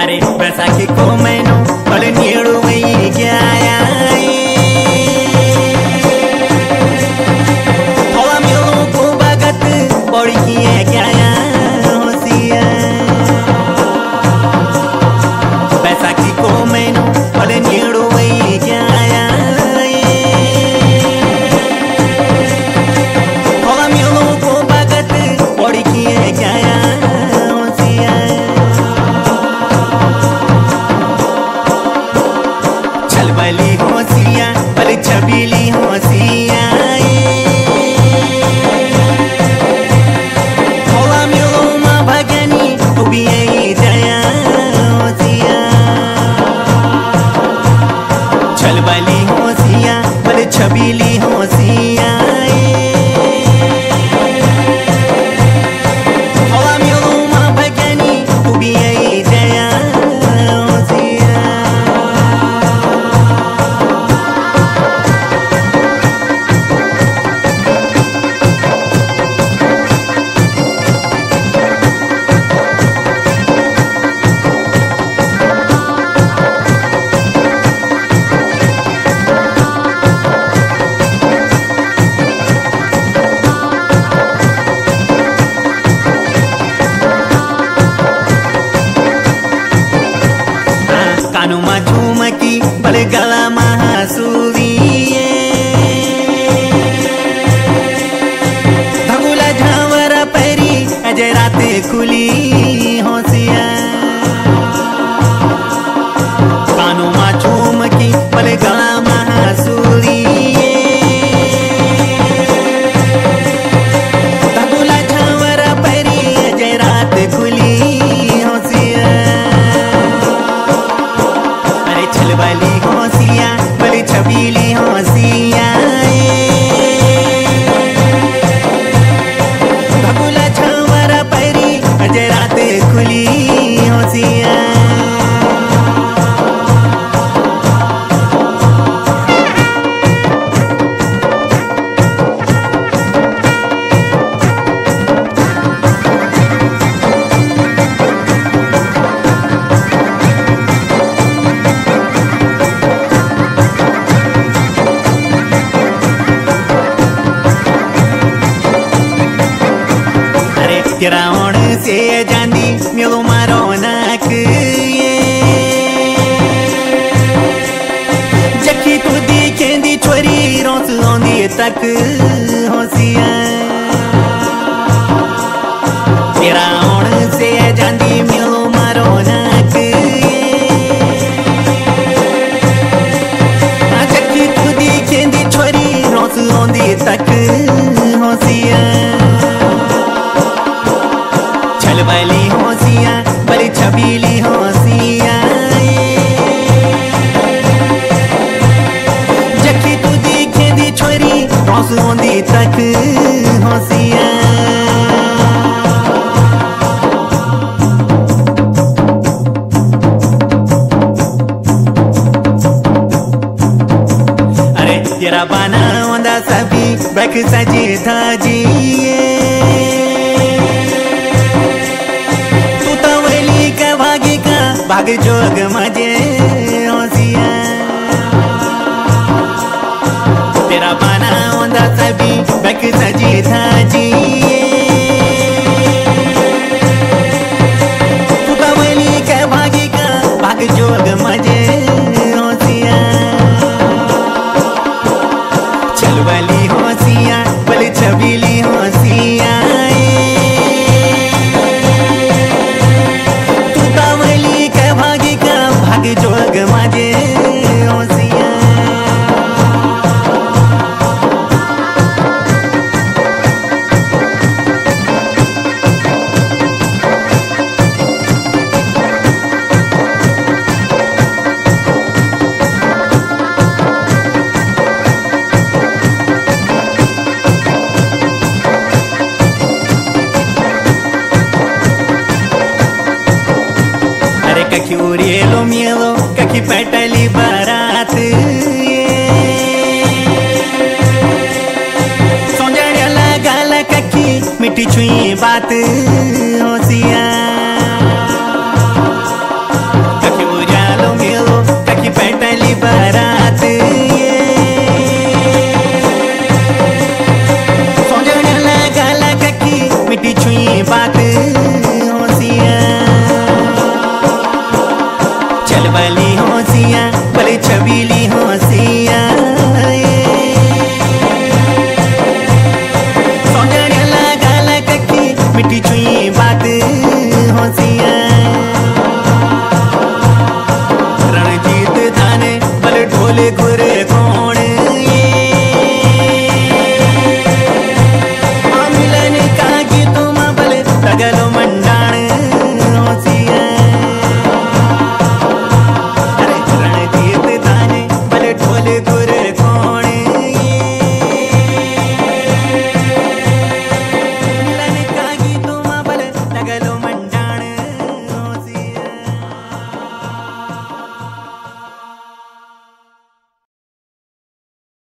अरे बैसाखी को मैनो बड़े नीड़ू वही क्या थोड़ा मिलो को भगत बड़ी किए क्या होशिया बैसाखी को मैनो बड़े नीड़ू वही क्या थोड़ा मिलो को भगत बड़ी किए क्या छलबली होशिया बल छबीली होशिया थोड़ा मिलो माँ भगनी तू भी यही जया होशिया छलबली होशिया बल छबीली होशिया थोड़ा मिलो माँ भगनी तू भी यही जया कानू मा झूमकी बड़े गला महासूरी धगुला झावरा पैरी अजय राते खुली होशिया कानू मा झूमकी बड़े गला महासूरी धगुला झावरा पैरी अजय रात खुली छलबली होशिया बड़ी छबीली होशिया भगुला छावरा पैरी अजय रात खुली होशिया रावण से जानी मिलो मारो नाक जखी तू दिखे दी छोरी रोस आंदी तक होशिया रावण से जानी मिलो मारो नाक जखी तू दिखे दी छोरी रोस आंदी तक होशिया छलबली होशिया बड़ी छबीली होशिया जखी तू दिखे दी छोरी रोंदी तक होशिया अरे तेरा बाना वंदा सभी बख सजी थाजी भाग जोग मजे होशिया तेरा बाना होंदा सभी बक सजी थाजी तू कवली के भागी का भाग जोग मजे होशिया छलबली होशिया बल छबीली होशिया जोग मजे होशिया कखी उड़ेलो मिलो कखी पेटली बारात सोंजड़िया लगा कखी मिठी छुई बात